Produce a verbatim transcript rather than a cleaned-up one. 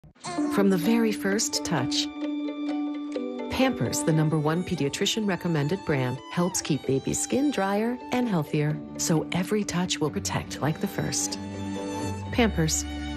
From the very first touch, Pampers, the number one pediatrician recommended brand, helps keep baby's skin drier and healthier, so every touch will protect like the first. Pampers,